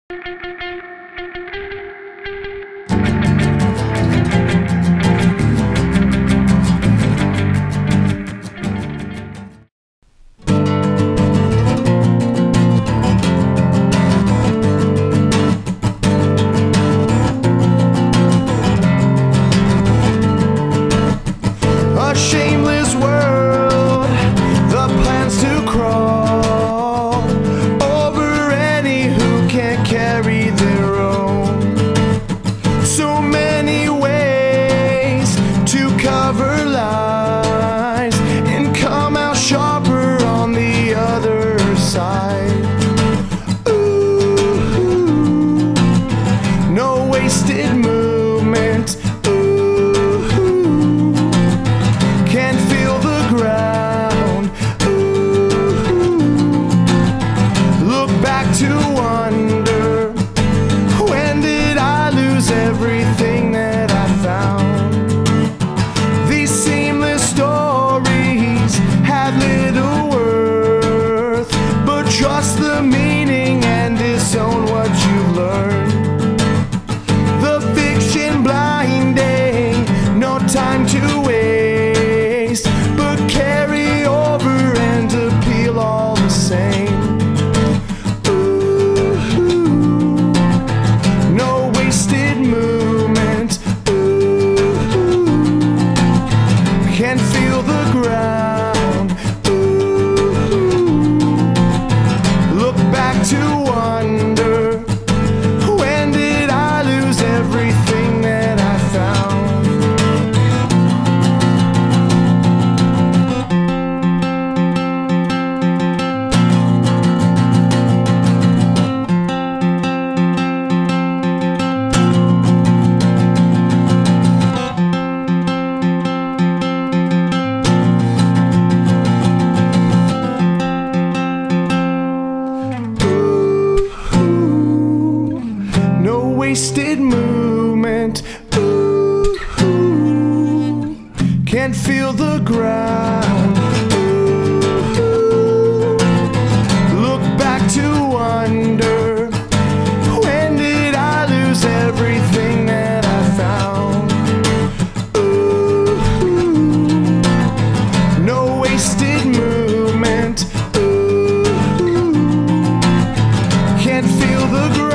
A shameless world, the plans to crawl over any who can't carry their own. So many ways to cover lies and come out sharper on the other side. Ooh, no wasted movement. To wonder, when did I lose everything that I found? These seamless stories have little worth, but trust the meaning and disown what you've learned. The fiction blinding, no time to waste, but carry over and appeal all the same. Can feel the ground. Ooh, look back to wonder, when did I lose everything that I found? Wasted movement. Ooh, can't feel the ground. Ooh, look back to wonder, when did I lose everything that I found? Ooh, no wasted movement. Ooh, can't feel the ground.